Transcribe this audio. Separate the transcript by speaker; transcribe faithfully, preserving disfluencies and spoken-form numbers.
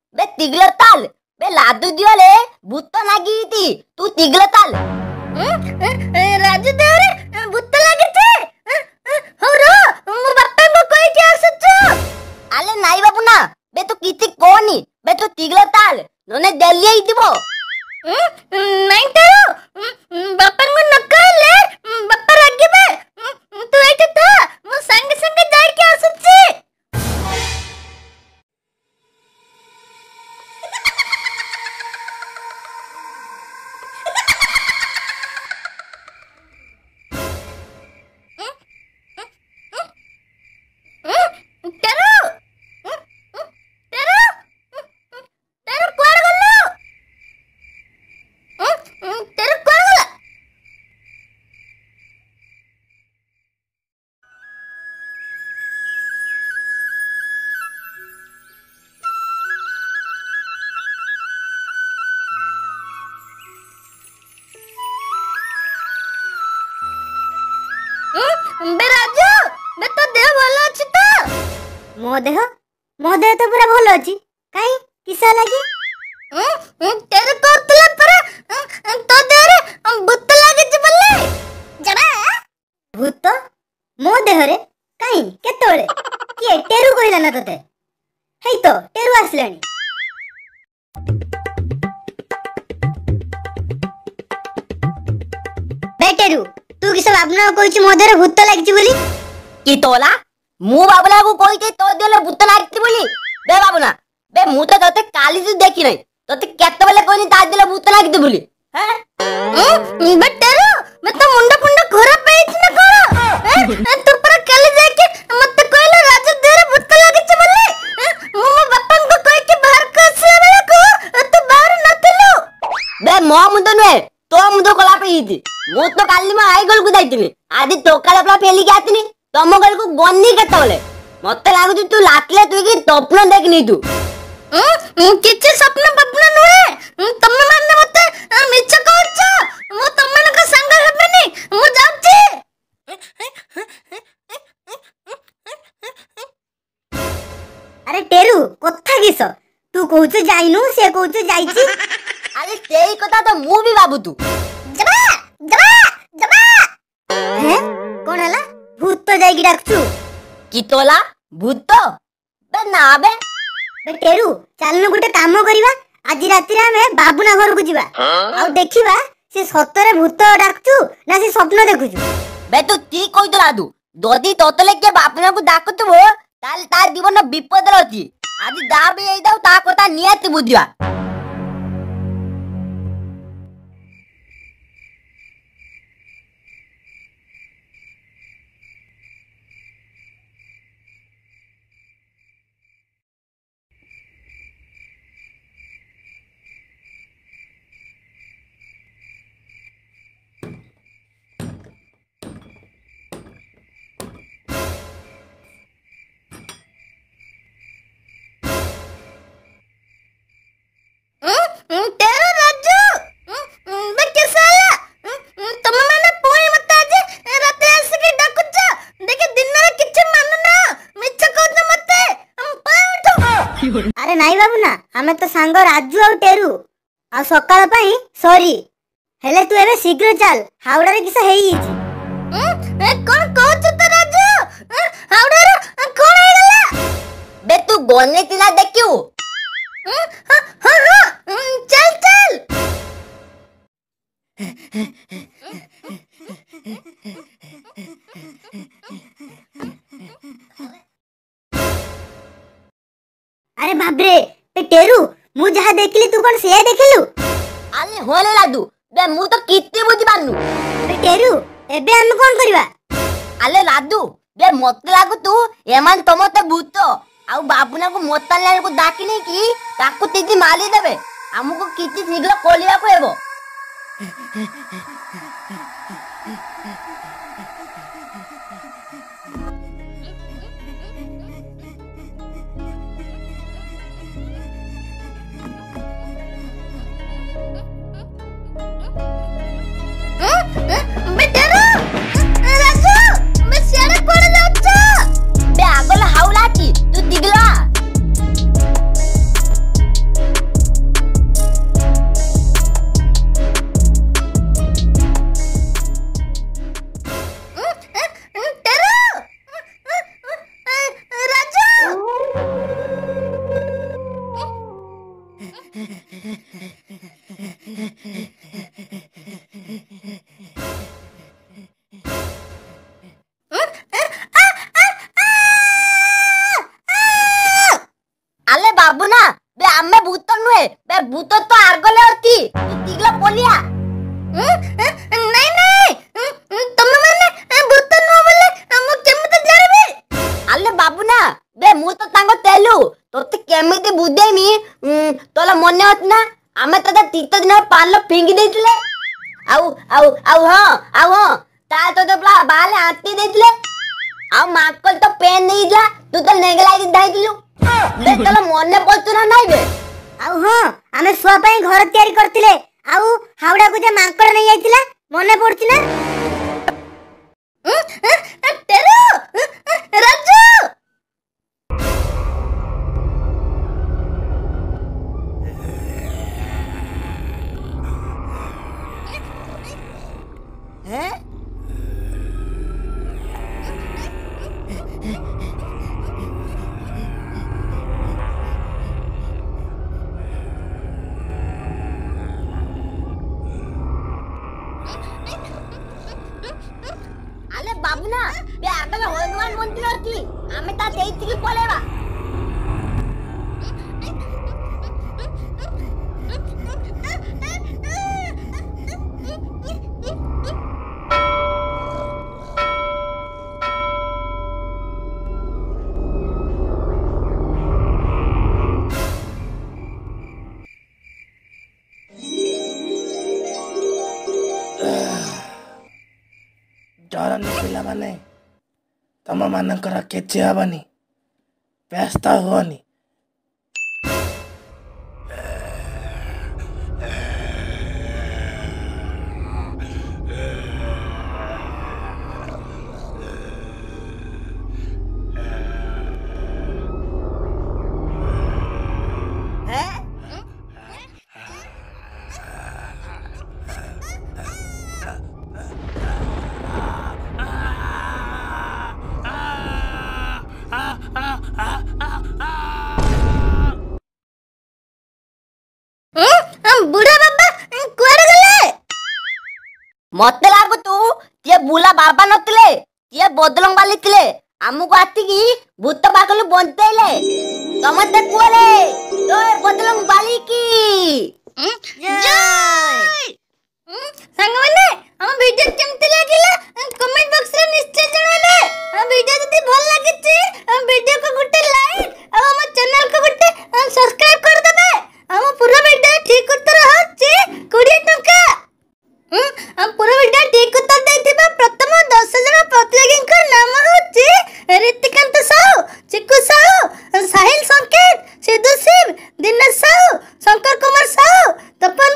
Speaker 1: बे तिगल ताल बे लादू दियोले भूत लागी थी तू तिगल ताल
Speaker 2: राजू देवरे भूत लागी छे हो रो मो बापा को कोई के आसछ
Speaker 1: आले नाई बाबू ना बे तू किति कोनी बे तू तिगल ताल नने देलिए दिबो
Speaker 2: नहीं तेरो बापा को न कहले बापा रागिबे तू एठे था मो संग संग जाई के आसछ बे राजू बे तो देह भलो अछि तो
Speaker 3: मो देह मो देह तो पूरा भलो अछि काई किसा लागी
Speaker 2: तेरे कोतला पर तो देरे भूत लागे छ बल्ले जबा
Speaker 3: भूत मो देह रे काई केतोळे के टेरू कहिला ना तते हेई तो टेरू आसलानी बेटेरू तू किस बाबना कोइछ मो देह रे भूत लागिछ बोली
Speaker 1: की तोला मु बाबला को कोई ते तो देले भूत लागिछ बोली बे बाबूना बे मु तो तते काली से देखि नै तते केते बेले कोनी ता देले भूत लागिछ बोली हैं
Speaker 2: बटेरो मैं तो मुंडा फुंडा घोरा पेछ न करो तू पर कल जाके मत कोइला राजू देरे भूत लागिछ बोली मो मो बापन को कोई के बाहर कसे बेला को तू बाहर न थिलु
Speaker 1: बे मो मुंड नुए तो मुंड कोला पे हिती मु तो काली मा आई गल को जाइतिनी आदि तो काला पला फेली के आतिनी तम गल को गन्नी केते बेले मते लागु तू लाटले तू की स्वप्न देखनी तू
Speaker 2: किछ स्वप्न बपना नुए तम माने मते मिछ कहछ मो तमन का संग हेबनी मु जाउची
Speaker 3: अरे टेरू कथा किस तू कहूछ जाइनु से कहूछ जाईची
Speaker 1: अरे सेई कथा तो मु भी बाबू तू
Speaker 2: जबा जबा जबा
Speaker 3: हैं कोन हला भूत तो जाई की डाकछु
Speaker 1: की तोला भूत बे ना बे
Speaker 3: बे टेरू चलनु गुटे काम करबा आज राति रे हमें बाबूना घर को जीवा आ देखिबा से सतरे भूत डाकछु ना से स्वप्न देखुछु
Speaker 1: बे तू ठीक कहि तला दू दोदी तोतले के बापना को डाकतबो ताल तार जीवन विपद रहती आज दा बे एई दाऊ ता कथा नियत बुद्धिया
Speaker 2: तेरो राजू बे कैसा आया तुम माने पोई मत आज रात ऐसे के डाकुछ देखे दिन रे किछ मान ना मिछ कहत मते हम पाए उठो
Speaker 3: अरे नाई बाबू ना हमें तो सांग राजू और टेरू आ सकाळ पई सॉरी हेले तू एबे शीघ्र चल हावड़ा रे किसा हेई
Speaker 2: ए कोन कहत त राजू हावड़ा रे कोन हे गला
Speaker 1: बे तू गोने तिला देखियो
Speaker 2: हां हां चल चल
Speaker 3: अरे बाप रे पे टेरू मु जहा देखली तू कोन से देखलु
Speaker 1: आले होले लादू बे मु तो कित्ते बुझी पानु
Speaker 3: पे टेरू एबे हम कोन करबा
Speaker 1: आले लादू बे मत लागु तू एमान तमते भूत आउ बाबूना को मोताले को डाकी नै की ताकू तिति माली देबे हमको किति शीघ्र कोलिया को हेबो
Speaker 2: बेटेरो राजू मैं सियारे कोड़े जाउछ
Speaker 1: बे आगला हाउला की तू दिगला আলে বাবু না বে আমি ভূত নুহে বে ভূত তো আরগলে অতি তিগলা পলিয়া
Speaker 2: নাই নাই তুমি মানে ভূত ন বলে আমি কেমতে জানিবি
Speaker 1: আলে বাবু না বে মু তো তাঙ্গ তেলু তোতে কেমিতি বুঝেমি তোলা মনে হত না আমি তোতে তীর্থ দিন পাল ফিঙ্গি ଦେଇଥିଲେ ଆଉ ଆଉ ଆଉ ହଁ ଆଉ ହଁ ତା তোতে প্লা বালে আঁটি ଦେଇଥିଲେ ଆଉ ମାକଲ ତ ପେନ୍ ନେଇଥିଲା ତୁ ତ ନେଗଲାଇ ଧାଇଥିଲୁ বে তোলা মনে পড়ছু না নাই বে
Speaker 3: ଆଉ ହଁ ଆମେ ଶୁଆ ପାଇଁ ଘର ତିଆରି କରିଥିଲେ ଆଉ ହାଉଡାକୁ ଯେ ମାଙ୍କଡ ନେଇ ଯାଇଥିଲା ମନେ ପଡୁଛି ନା?
Speaker 2: ତେରୁ ରାଜୁ
Speaker 1: हैं আলে বাবু না বে আগলে হনুমান মন্দির অতি আমি তা দেইতিকি পলেবা
Speaker 4: डरनी पिला माने तम मानकर किछि हबनी व्यस्त हुअनी
Speaker 2: बुढ़ा बाबा कुआडे गले
Speaker 1: मते लागु तू ये बुला बाबा नतले ये बदलंग वाली तले हमको आती की भूत पागल बनतेले तमते कुआले तो बदलंग वाली की
Speaker 2: जय संग माने हम वीडियो केमते लागिला कमेंट बॉक्स रे निश्चय जणाले हम वीडियो जति भल लागिछि हम वीडियो को गुटे लाइक और हम चैनल को गुटे सब्सक्राइब कर देबे हम पूरा वीडियो ठीक उत्तर होछि बीस टका हम पूरा वीडियो ठीक उत्तर देथिबा प्रथम दस जन प्रतियोगी नाम होछि ऋतिकांत साहू चिकू साहू साहिल संकेत सिद्धू शिव दिनेश साहू शंकर कुमार साहू तपन